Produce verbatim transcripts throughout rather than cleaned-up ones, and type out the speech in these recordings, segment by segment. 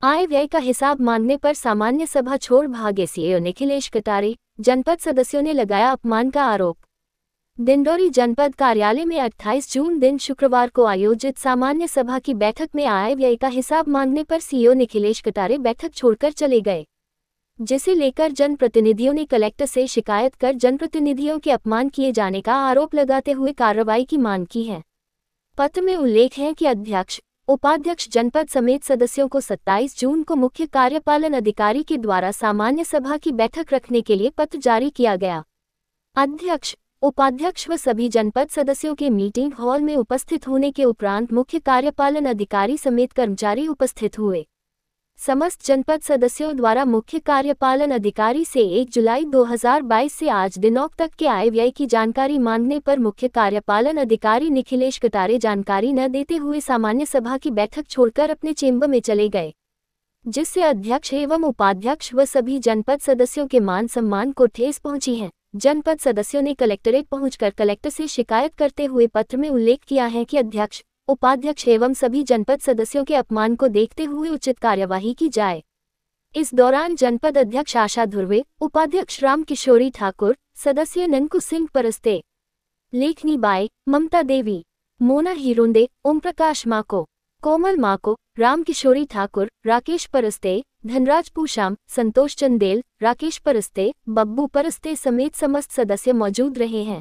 आय व्यय का हिसाब मांगने पर सामान्य सभा छोड़ भागे सीईओ निखिलेश कटारे, जनपद सदस्यों ने लगाया अपमान का आरोप। डिंडोरी जनपद कार्यालय में अट्ठाईस जून दिन शुक्रवार को आयोजित सामान्य सभा की बैठक में आय व्यय का हिसाब मांगने पर सीईओ निखिलेश कटारे बैठक छोड़कर चले गए, जिसे लेकर जनप्रतिनिधियों ने कलेक्टर से शिकायत कर जनप्रतिनिधियों के अपमान किए जाने का आरोप लगाते हुए कार्रवाई की मांग की है। पत्र में उल्लेख है कि अध्यक्ष, उपाध्यक्ष जनपद समेत सदस्यों को सत्ताईस जून को मुख्य कार्यपालन अधिकारी के द्वारा सामान्य सभा की बैठक रखने के लिए पत्र जारी किया गया। अध्यक्ष, उपाध्यक्ष व सभी जनपद सदस्यों के मीटिंग हॉल में उपस्थित होने के उपरांत मुख्य कार्यपालन अधिकारी समेत कर्मचारी उपस्थित हुए। समस्त जनपद सदस्यों द्वारा मुख्य कार्यपालन अधिकारी से एक जुलाई दो हज़ार बाईस से आज दिनों तक के आय व्यय की जानकारी मांगने पर मुख्य कार्यपालन अधिकारी निखिलेश कटारे जानकारी न देते हुए सामान्य सभा की बैठक छोड़कर अपने चेंबर में चले गए, जिससे अध्यक्ष एवं उपाध्यक्ष व सभी जनपद सदस्यों के मान सम्मान को ठेस पहुंची है। जनपद सदस्यों ने कलेक्टरेट पहुंचकर कलेक्टर से शिकायत करते हुए पत्र में उल्लेख किया है कि अध्यक्ष, उपाध्यक्ष एवं सभी जनपद सदस्यों के अपमान को देखते हुए उचित कार्यवाही की जाए। इस दौरान जनपद अध्यक्ष आशा धुर्वे, उपाध्यक्ष राम किशोरी ठाकुर, सदस्य ननकू सिंह परस्ते, लेखनी बाई, ममता देवी, मोना हिरोंदे, ओम प्रकाश माको, कोमल माको, राम किशोरी ठाकुर, राकेश परस्ते, धनराज पूशाम, संतोष चंदेल, राकेश परस्ते, बब्बू परस्ते समेत समस्त सदस्य मौजूद रहे हैं।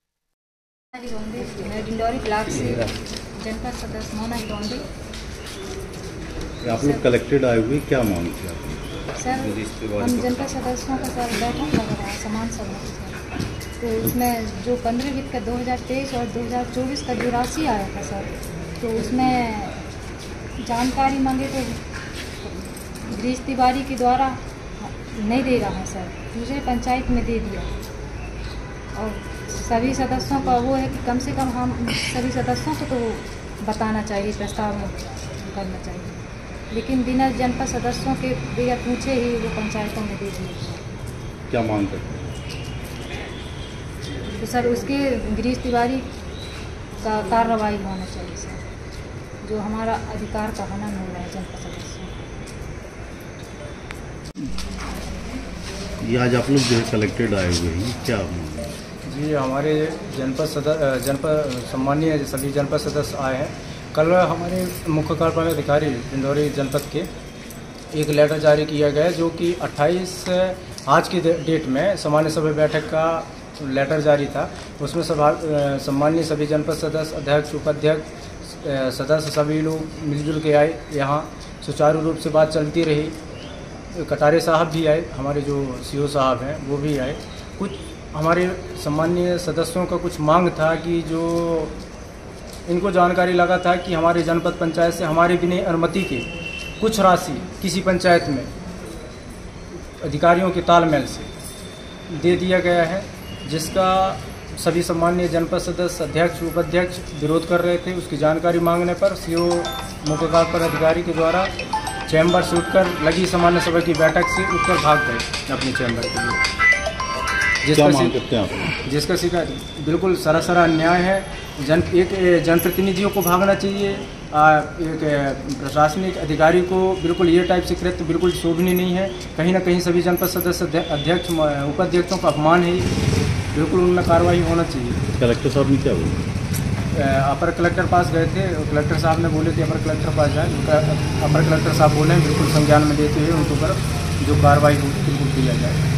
डिंडोरी ब्लॉक से जनपद सदस्य मोना हिरोंदे। आप लोग कलेक्टेड आए हुए, क्या मांग थी आपने? सर, हम जनपद सदस्यों का सर बैठक लग रहा है समान सभा सर, तो उसमें जो पंद्रह वित्त का दो हज़ार तेईस और दो हज़ार चौबीस का जो राशि आया था सर, तो उसमें जानकारी मांगे तो गिरीश तिवारी के द्वारा नहीं दे रहा है सर, दूसरे पंचायत में दे दिया। और सभी सदस्यों का वो है कि कम से कम हम सभी सदस्यों को तो बताना चाहिए, प्रस्ताव में करना चाहिए, लेकिन बिना जनपद सदस्यों के बगैर पूछे ही वो पंचायतों में दे दिए। क्या मांग करते हैं? तो सर उसके गिरीश तिवारी का कार्रवाई होना चाहिए सर, जो हमारा अधिकार का हनन हो रहा है जनपद सदस्यों। ये आज आप लोग जो है कलेक्टेड आए हुए हैं, क्या मांग? जी, हमारे जनपद सदस्य जनपद सम्मानीय सभी जनपद सदस्य आए हैं। कल हमारे मुख्य कार्यपालन अधिकारी डिंडोरी जनपद के एक लेटर जारी किया गया है, जो कि अट्ठाईस आज की डेट में सामान्य सभा बैठक का लेटर जारी था। उसमें सभा सम्मानीय सभी जनपद सदस्य, अध्यक्ष, उपाध्यक्ष सदस्य सभी लोग मिलजुल के आए। यहाँ सुचारू रूप से बात चलती रही। कटारे साहब भी आए, हमारे जो सीईओ साहब हैं वो भी आए। कुछ हमारे सम्मानीय सदस्यों का कुछ मांग था कि जो इनको जानकारी लगा था कि हमारे जनपद पंचायत से हमारे बिना अनुमति के कुछ राशि किसी पंचायत में अधिकारियों के तालमेल से दे दिया गया है, जिसका सभी सम्मानीय जनपद सदस्य, अध्यक्ष, उपाध्यक्ष विरोध कर रहे थे। उसकी जानकारी मांगने पर सीईओ मुख्य कार्यपालन अधिकारी के द्वारा चैम्बर से उठकर लगी सामान्य सभा की बैठक से उठकर भाग गए अपने चैम्बर के लिए। क्या मांग करते हैं आप? जिसका शिकायत बिल्कुल सरासर अन्याय है। जन एक जनप्रतिनिधियों को भागना चाहिए, एक प्रशासनिक अधिकारी को बिल्कुल ये टाइप से कृत्य बिल्कुल शोभनीय नहीं है। कहीं ना कहीं सभी जनपद सदस्य, अध्यक्ष, उपाध्यक्षों का अपमान है, बिल्कुल उनमें कार्रवाई होना चाहिए। कलेक्टर साहब ने क्या बोला? अपर कलेक्टर पास गए थे, कलेक्टर साहब ने बोले थे अपर कलेक्टर पास जाए। अपर कलेक्टर साहब बोले बिल्कुल संज्ञान में देते हुए उनके ऊपर जो कार्रवाई होगी बिल्कुल किया जाए।